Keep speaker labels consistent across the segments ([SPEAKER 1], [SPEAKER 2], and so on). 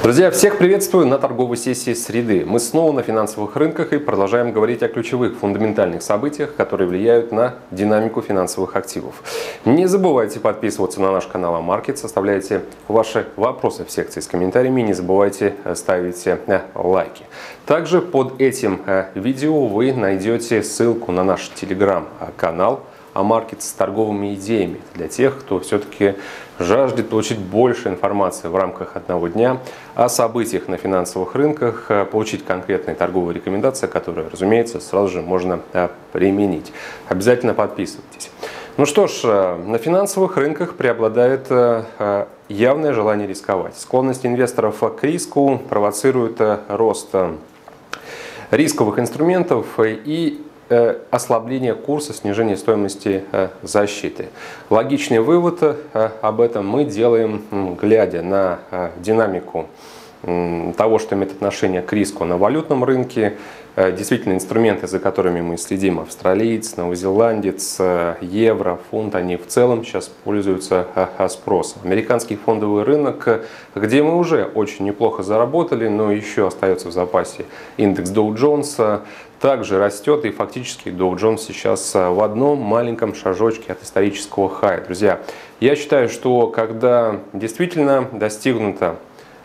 [SPEAKER 1] Друзья, всех приветствую на торговой сессии среды. Мы снова на финансовых рынках и продолжаем говорить о ключевых фундаментальных событиях, которые влияют на динамику финансовых активов. Не забывайте подписываться на наш канал Амаркет, оставляйте ваши вопросы в секции с комментариями, не забывайте ставить лайки. Также под этим видео вы найдете ссылку на наш телеграм-канал Амаркет с торговыми идеями для тех, кто все-таки жаждет получить больше информации в рамках одного дня о событиях на финансовых рынках, получить конкретные торговые рекомендации, которые, разумеется, сразу же можно применить. Обязательно подписывайтесь. Ну что ж, на финансовых рынках преобладает явное желание рисковать. Склонность инвесторов к риску провоцирует рост рисковых инструментов и ослабление курса, снижение стоимости защиты. Логичный вывод об этом мы делаем, глядя на динамику того, что имеет отношение к риску на валютном рынке. Действительно, инструменты, за которыми мы следим, австралиец, новозеландец, евро, фунт, они в целом сейчас пользуются спросом. Американский фондовый рынок, где мы уже очень неплохо заработали, но еще остается в запасе индекс Dow Jones, также растет, и фактически Dow Jones сейчас в одном маленьком шажочке от исторического хая. Друзья, я считаю, что когда действительно достигнуто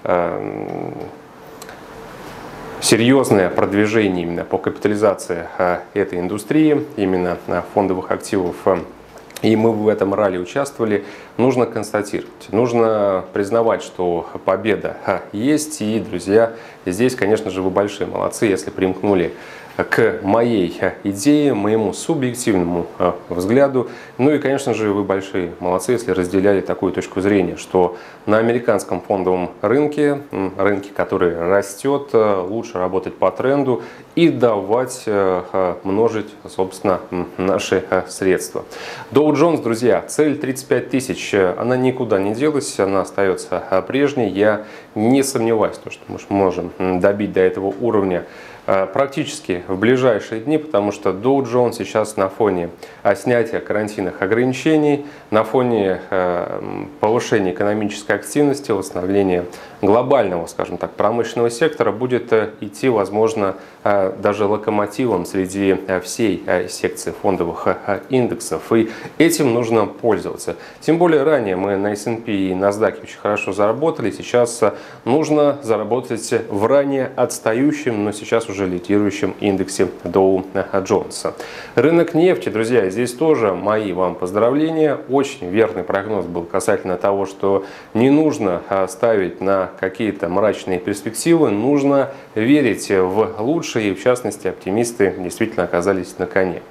[SPEAKER 1] серьезное продвижение именно по капитализации этой индустрии, именно фондовых активов, и мы в этом ралли участвовали, нужно констатировать, нужно признавать, что победа есть. И, друзья, здесь, конечно же, вы большие молодцы, если примкнули к моей идее, моему субъективному взгляду. Ну и, конечно же, вы большие молодцы, если разделяли такую точку зрения, что на американском фондовом рынке, который растет, лучше работать по тренду и давать множить, собственно, наши средства. Dow Jones, друзья, цель 35 тысяч, она никуда не делась, она остается прежней. Я не сомневаюсь, что мы можем добить до этого уровня практически в ближайшие дни, потому что Dow Jones сейчас на фоне снятия карантинных ограничений, на фоне повышения экономической активности, восстановления глобального, скажем так, промышленного сектора будет идти, возможно, даже локомотивом среди всей секции фондовых индексов. И этим нужно пользоваться. Тем более ранее мы на S&P и NASDAQ очень хорошо заработали. Сейчас нужно заработать в ранее отстающем, но сейчас уже лидирующем индексе Dow Jones. Рынок нефти, друзья, здесь тоже мои вам поздравления. Очень верный прогноз был касательно того, что не нужно ставить на какие-то мрачные перспективы, нужно верить в лучшее, и в частности оптимисты действительно оказались на коне.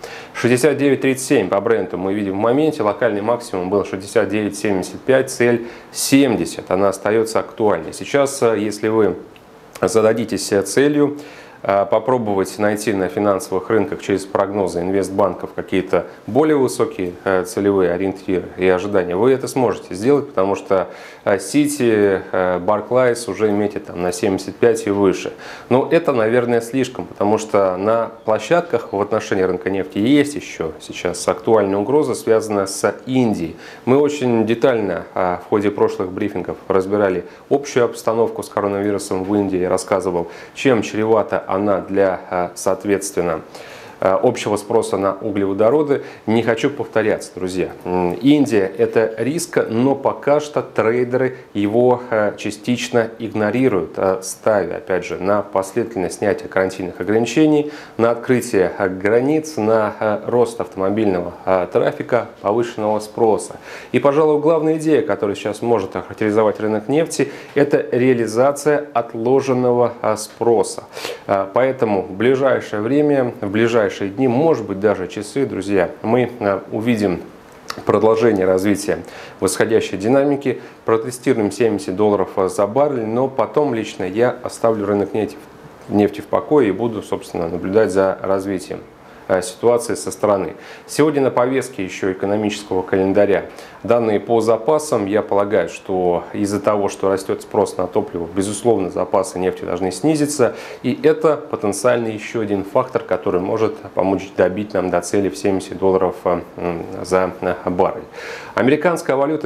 [SPEAKER 1] 69.37 по Бренту мы видим в моменте, локальный максимум был 69.75, цель 70, она остается актуальной. Сейчас, если вы зададитесь целью попробовать найти на финансовых рынках через прогнозы инвестбанков какие-то более высокие целевые ориентиры и ожидания, вы это сможете сделать, потому что Citi, Barclays уже метит там на 75 и выше. Но это, наверное, слишком, потому что на площадках в отношении рынка нефти есть еще сейчас актуальная угроза, связанная с Индией. Мы очень детально в ходе прошлых брифингов разбирали общую обстановку с коронавирусом в Индии, я рассказывал, чем чревато она для, соответственно, общего спроса на углеводороды. Не хочу повторяться, друзья. Индия – это риск, но пока что трейдеры его частично игнорируют, ставя, опять же, на последовательное снятие карантинных ограничений, на открытие границ, на рост автомобильного трафика, повышенного спроса. И, пожалуй, главная идея, которая сейчас может охарактеризовать рынок нефти, это реализация отложенного спроса. Поэтому в ближайшее время, в ближайшие дни, может быть даже часы, друзья, мы увидим продолжение развития восходящей динамики, протестируем $70 за баррель, но потом лично я оставлю рынок нефти в покое и буду, собственно, наблюдать за развитием ситуации со стороны. Сегодня на повестке еще экономического календаря Данные по запасам, я полагаю, что из-за того, что растет спрос на топливо, безусловно, запасы нефти должны снизиться. И это потенциально еще один фактор, который может помочь добить нам до цели в $70 за баррель. Американская валюта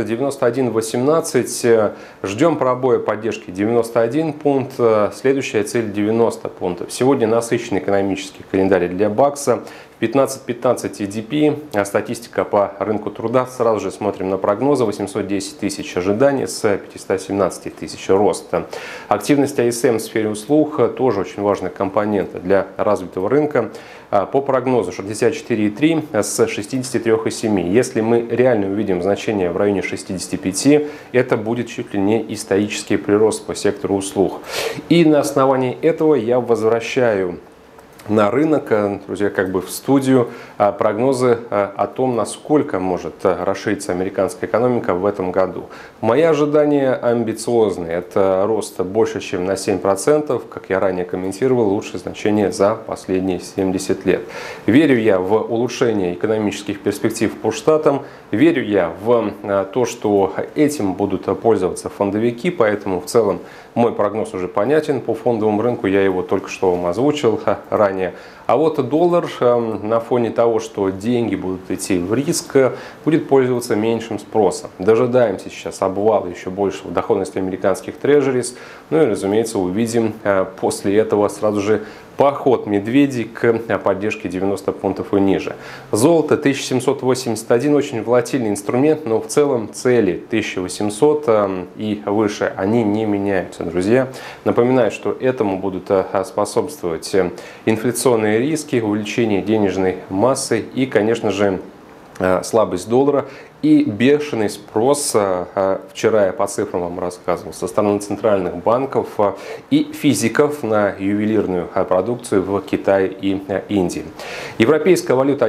[SPEAKER 1] 91.18. Ждем пробоя поддержки 91 пункт. Следующая цель 90 пунктов. Сегодня насыщенный экономический календарь для бакса. 15.15 EDP, статистика по рынку труда. Сразу же смотрим на прогнозы. 810 тысяч ожиданий с 517 тысяч роста. Активность АСМ в сфере услуг тоже очень важная компонента для развитого рынка. По прогнозу 64,3 с 63,7. Если мы реально увидим значение в районе 65, это будет чуть ли не исторический прирост по сектору услуг. И на основании этого я возвращаю на рынок, друзья, как бы в студию, прогнозы о том, насколько может расшириться американская экономика в этом году. Мои ожидания амбициозные. Это рост больше, чем на 7%, как я ранее комментировал, лучшее значение за последние 70 лет. Верю я в улучшение экономических перспектив по штатам. Верю я в то, что этим будут пользоваться фондовики, поэтому в целом мой прогноз уже понятен по фондовому рынку, я его только что вам озвучил ранее. А вот доллар на фоне того, что деньги будут идти в риск, будет пользоваться меньшим спросом. Дожидаемся сейчас обвала еще большего доходности американских трежерис. Ну и, разумеется, увидим после этого сразу же поход медведей к поддержке 90 пунктов и ниже. Золото 1781, очень волатильный инструмент, но в целом цели 1800 и выше, они не меняются, друзья. Напоминаю, что этому будут способствовать инфляционные риски, увеличение денежной массы и, конечно же, слабость доллара и бешеный спрос, вчера я по цифрам вам рассказывал, со стороны центральных банков и физиков на ювелирную продукцию в Китае и Индии. Европейская валюта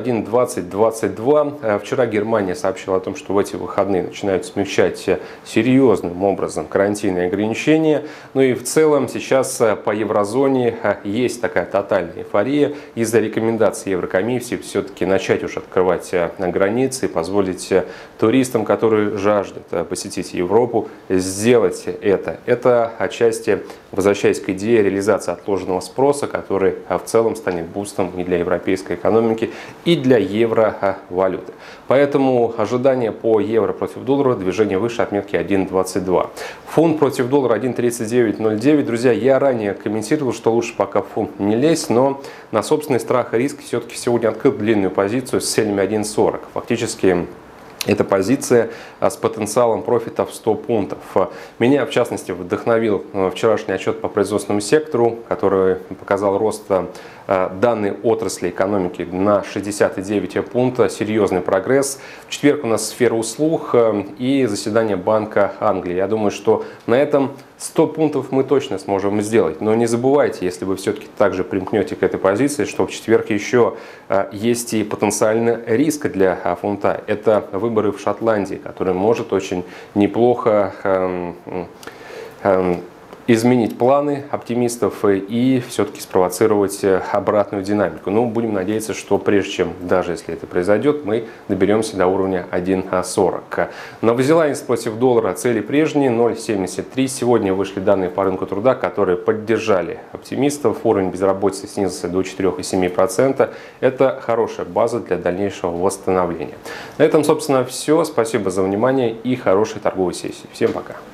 [SPEAKER 1] 1.2022. Вчера Германия сообщила о том, что в эти выходные начинают смягчать серьезным образом карантинные ограничения. Ну и в целом сейчас по еврозоне есть такая тотальная эйфория из-за рекомендаций Еврокомиссии все-таки начать уж открывать границы и позволить туристам, которые жаждут посетить Европу, сделать это. Это отчасти, возвращаясь к идее реализации отложенного спроса, который в целом станет бустом и для европейской экономики, и для евровалюты. Поэтому ожидания по евро против доллара, движение выше отметки 1.22. Фунт против доллара 1.3909. Друзья, я ранее комментировал, что лучше пока в фунт не лезть, но на собственный страх и риск все-таки сегодня открыл длинную позицию с целями 1.40. Фактически это позиция с потенциалом профита в 100 пунктов. Меня, в частности, вдохновил вчерашний отчет по производственному сектору, который показал рост данной отрасли экономики на 69 пункта. Серьезный прогресс. В четверг у нас сфера услуг и заседание Банка Англии. Я думаю, что на этом 100 пунктов мы точно сможем сделать. Но не забывайте, если вы все-таки также примкнете к этой позиции, что в четверг еще есть и потенциальный риск для фунта. Это выборы в Шотландии, который может очень неплохо изменить планы оптимистов и все-таки спровоцировать обратную динамику. Но будем надеяться, что прежде чем, даже если это произойдет, мы доберемся до уровня 1.40. Новозеландец против доллара цели прежние 0.73. Сегодня вышли данные по рынку труда, которые поддержали оптимистов. Уровень безработицы снизился до 4,7%. Это хорошая база для дальнейшего восстановления. На этом, собственно, все. Спасибо за внимание и хорошей торговой сессии. Всем пока.